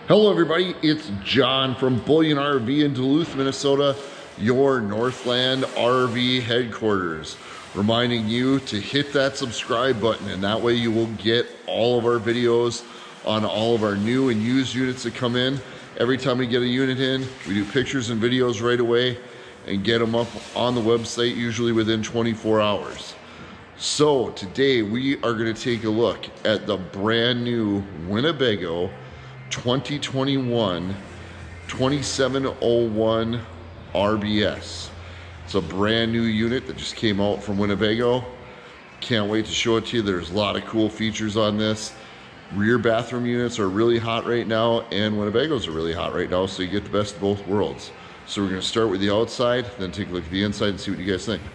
Hello everybody, it's John from Bullion RV in Duluth, Minnesota, your Northland RV headquarters. Reminding you to hit that subscribe button, and that way you will get all of our videos on all of our new and used units that come in. Every time we get a unit in, we do pictures and videos right away and get them up on the website usually within 24 hours. So today we are going to take a look at the brand new Winnebago 2021 2701 RBS. It's a brand new unit that just came out from Winnebago. Can't wait to show it to you. There's a lot of cool features on this. Rear bathroom units are really hot right now, and Winnebagos are really hot right now, so you get the best of both worlds. So we're going to start with the outside, then take a look at the inside and see what you guys think.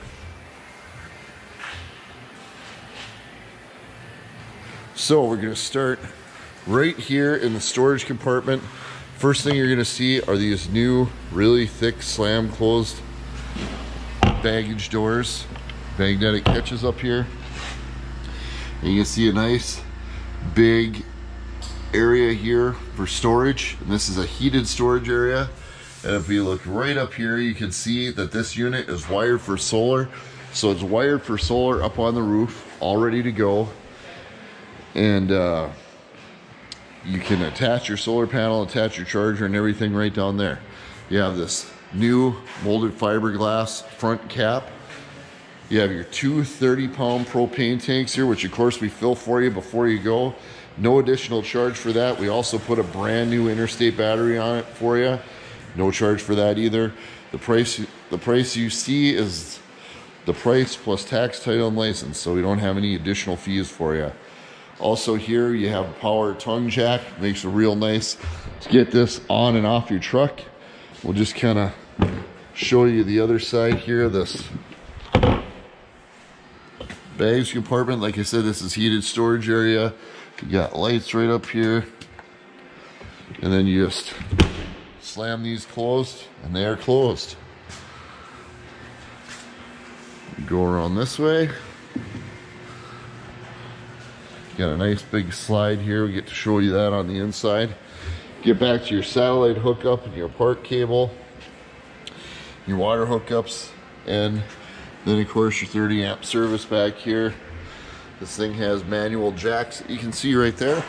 So we're going to start right here in the storage compartment. First thing you're going to see are these new really thick slam closed baggage doors, magnetic catches up here, and you can see a nice big area here for storage, and this is a heated storage area. And if you look right up here, you can see that this unit is wired for solar. So it's wired for solar up on the roof, all ready to go. And you can attach your solar panel, attach your charger and everything right down there. You have this new molded fiberglass front cap. You have your two 30-pound propane tanks here, which of course we fill for you before you go. No additional charge for that. We also put a brand new Interstate battery on it for you. No charge for that either. The price you see is the price plus tax, title, and license, so we don't have any additional fees for you. Also here you have a power tongue jack. Makes it real nice to get this on and off your truck. We'll just kind of show you the other side here. This bags compartment, like I said, this is heated storage area. You got lights right up here, and then you just slam these closed and they are closed. Go around this way. Got a nice big slide here. We get to show you that on the inside. Get back to your satellite hookup and your park cable, your water hookups, and then of course your 30 amp service back here. This thing has manual jacks that you can see right there.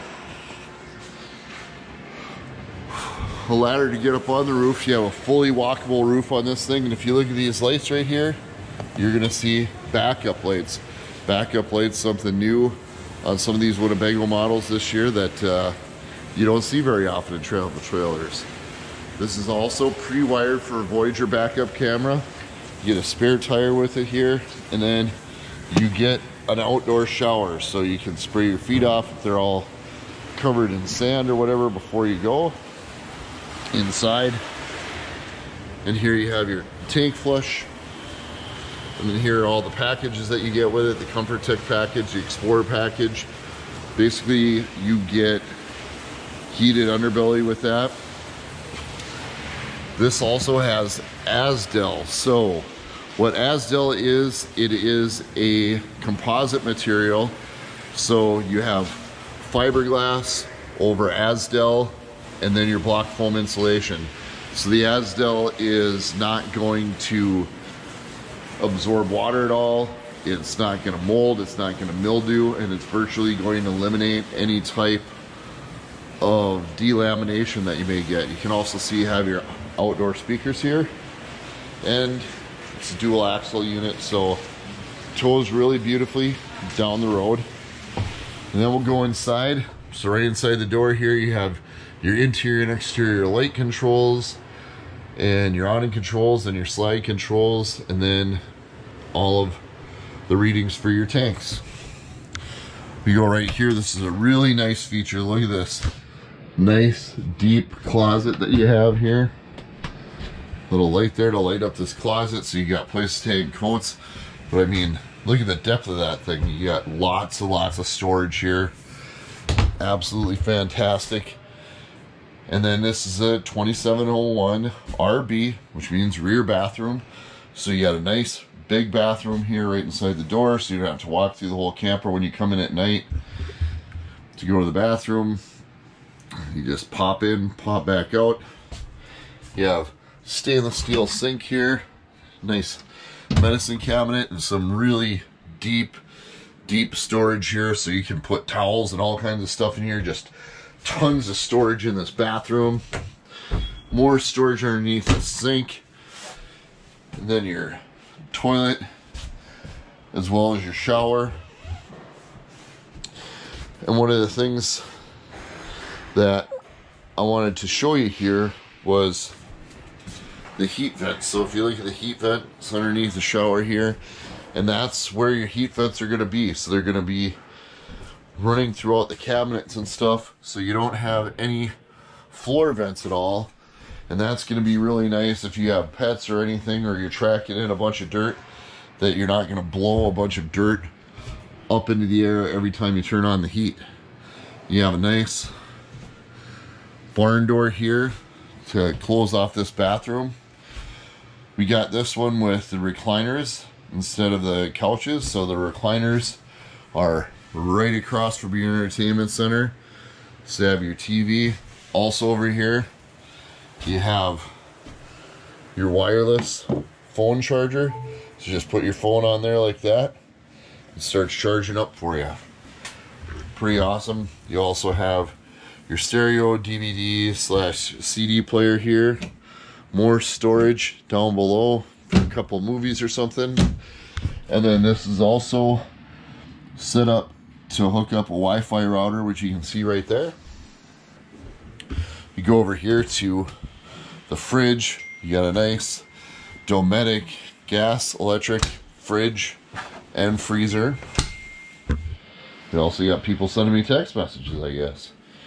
A ladder to get up on the roof. You have a fully walkable roof on this thing, and if you look at these lights right here, you're gonna see backup lights. Backup lights, something new on some of these Winnebago models this year that you don't see very often in travel trailers. This is also pre-wired for a Voyager backup camera. You get a spare tire with it here, and then you get an outdoor shower so you can spray your feet off if they're all covered in sand or whatever before you go inside. And here you have your tank flush. And then here are all the packages that you get with it, the ComfortTech package, the Explorer package. Basically, you get heated underbelly with that. This also has Azdel. So what Azdel is, it is a composite material. So you have fiberglass over Azdel and then your block foam insulation. So the Azdel is not going to absorb water at all. It's not going to mold, it's not going to mildew, and it's virtually going to eliminate any type of delamination that you may get. You can also see you have your outdoor speakers here, and it's a dual axle unit, so tows really beautifully down the road. And then we'll go inside. So right inside the door here you have your interior and exterior light controls, and your awning controls and your slide controls, and then all of the readings for your tanks. We go right here. This is a really nice feature. Look at this nice deep closet that you have here. Little light there to light up this closet, so you got place to hang coats. But I mean, look at the depth of that thing. You got lots and lots of storage here. Absolutely fantastic. And then this is a 2701 RB, which means rear bathroom. So you got a nice big bathroom here right inside the door, so you don't have to walk through the whole camper when you come in at night to go to the bathroom. You just pop in, pop back out. You have stainless steel sink here, nice medicine cabinet, and some really deep storage here, so you can put towels and all kinds of stuff in here. Just tons of storage in this bathroom. More storage underneath the sink, and then your toilet as well as your shower. And one of the things that I wanted to show you here was the heat vent. So if you look at the heat vent, it's underneath the shower here, and that's where your heat vents are going to be. So they're going to be running throughout the cabinets and stuff, so you don't have any floor vents at all. And that's going to be really nice if you have pets or anything, or you're tracking in a bunch of dirt, that you're not going to blow a bunch of dirt up into the air every time you turn on the heat. You have a nice barn door here to close off this bathroom. We got this one with the recliners instead of the couches, so the recliners are right across from your entertainment center. So you have your TV. Also over here, you have your wireless phone charger. So just put your phone on there like that. It starts charging up for you. Pretty awesome. You also have your stereo DVD/CD player here. More storage down below for a couple movies or something. And then this is also set up to hook up a Wi-Fi router, which you can see right there. You go over here to the fridge. You got a nice Dometic gas electric fridge and freezer. You also got people sending me text messages, I guess.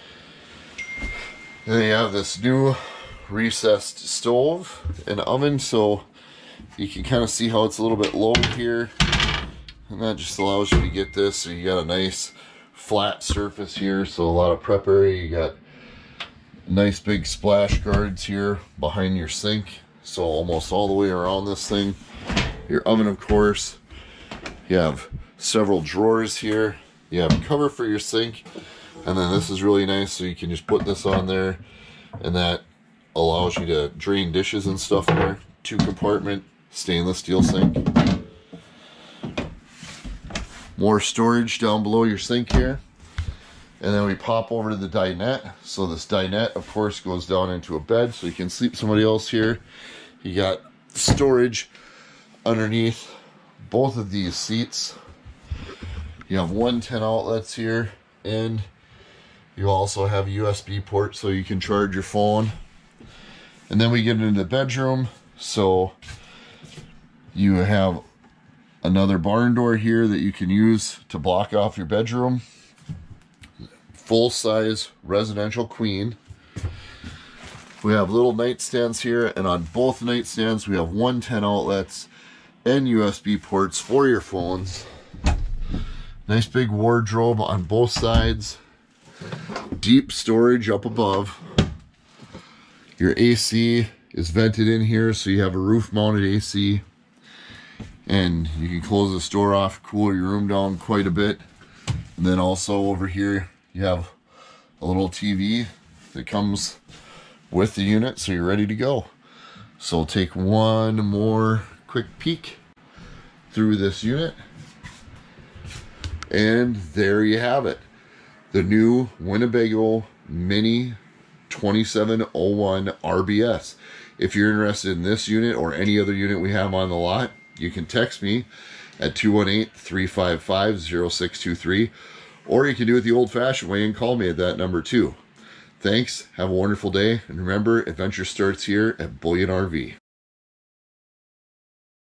And then you have this new recessed stove and oven, so you can kind of see how it's a little bit low here, and that just allows you to get this. So you got a nice flat surface here, so a lot of prep area. You got nice big splash guards here behind your sink, so almost all the way around this thing. Your oven, of course. You have several drawers here. You have a cover for your sink, and then this is really nice, so you can just put this on there, and that allows you to drain dishes and stuff in there. 2-compartment stainless steel sink. More storage down below your sink here. And then we pop over to the dinette. So this dinette, of course, goes down into a bed, so you can sleep somebody else here. You got storage underneath both of these seats. You have 110 outlets here, and you also have a USB port so you can charge your phone. And then we get into the bedroom, so you have another barn door here that you can use to block off your bedroom. Full-size residential queen. We have little nightstands here, and on both nightstands we have 110 outlets and USB ports for your phones. Nice big wardrobe on both sides. Deep storage up above. Your AC is vented in here, so you have a roof-mounted AC. And you can close this door off, cool your room down quite a bit. And then also over here, you have a little TV that comes with the unit, so you're ready to go. So we'll take one more quick peek through this unit. And there you have it. The new Winnebago Mini 2701 RBS. If you're interested in this unit or any other unit we have on the lot, you can text me at 218-355-0623, or you can do it the old-fashioned way and call me at that number too. Thanks, have a wonderful day, and remember, adventure starts here at Bullion RV.